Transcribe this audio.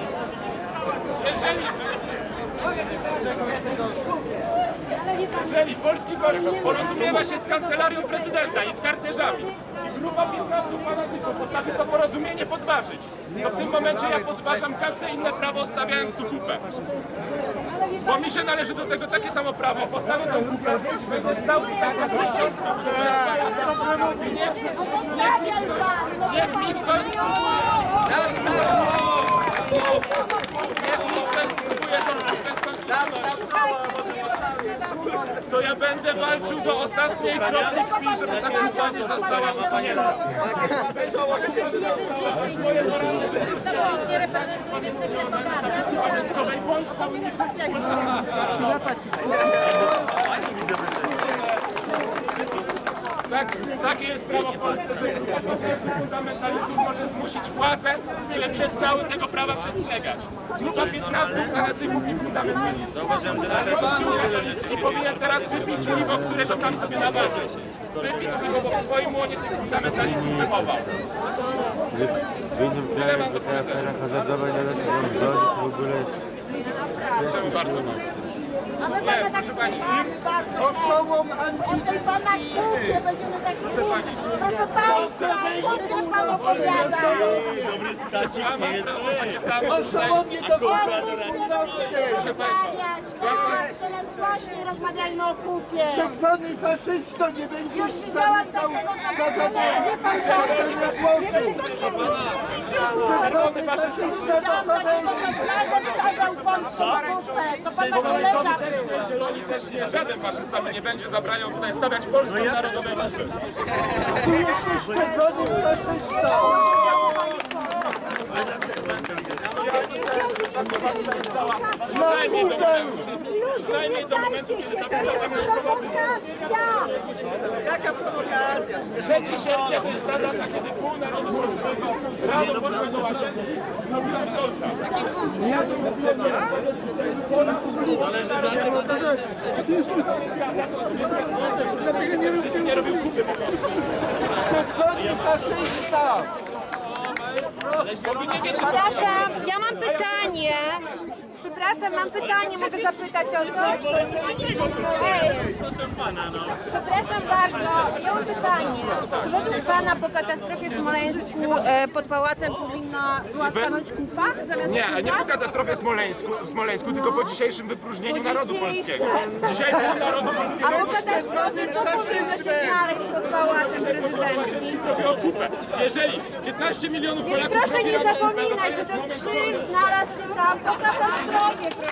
Jeżeli polski Kościół porozumiewa się z kancelarią prezydenta i z karcerzami i grupa 15 fanatyków potrafi to porozumienie podważyć, to w tym momencie ja podważam każde inne prawo, stawiając tu kupę. Bo mi się należy do tego takie samo prawo. Postawię tą kupę i będę stał tutaj za 2 miesiące. Niech mi ktoś spróbuje to ja będę walczył do ostatniej kropli krwi, żeby ta kupa nie została usunięta. Nie reprezentujmy, chcę pogadać. Takie jest prawo w Polsce, że grupa fundamentalistów może zmusić władzę, żeby przestały tego prawa przestrzegać. Grupa 15 fanatyków i fundamentalistów. I powinien teraz wypić piwo, którego sam sobie naważy. Wypić piwo, bo w swoim łonie tych fundamentalistów wychował. Tyle mam do powiedzenia. Czemu bardzo mało? Nie, proszę pani. Osobom antykomunistycznym będziemy tak mówić. Proszę Państwa, jak Pan opowiada? Dobry skacik nie jest zły. Osobom niedokonanym coraz głośniej rozmawiajmy o kupie. Czerwony faszysto nie będzie Już widziałam takiego zagadnienia. Nie Pan Czerwony faszysta. widziałam takiego zagadnienia, Polską kupę. To Pana kolega. Zieloni też nie, żaden faszysta mi nie będzie zabraniał tutaj stawiać polską narodową kupę. Ty jesteś czerwonym faszystą! Przynajmniej do momentu, kiedy ta Jaka prowokacja? 3 sierpnia to jest ta data, kiedy pół narodu polskiego rano poszło do łazienki i zrobiła stolca. Zależy za czym oceniać. Nie robił kupy po prostu. Czerwony faszysta! Przepraszam, ja mam pytanie. Przepraszam, mam pytanie, mogę zapytać o coś? Hej, Proszę pana, no. przepraszam bardzo, ja mam pytanie. Czy według Pana po katastrofie w Smoleńsku pod pałacem była stanąć kupa? Nie po katastrofie smoleńsku, tylko po dzisiejszym wypróżnieniu narodu polskiego. Dzisiaj pół narodu polskiego A po katastrofie to powinno się znaleźć pod pałacem prezydenckim. zrobiło kupę. Jeżeli 15 milionów Więc Polaków proszę robi nie radę, zapominać, że ten krzyż znalazł się tam po katastrofie.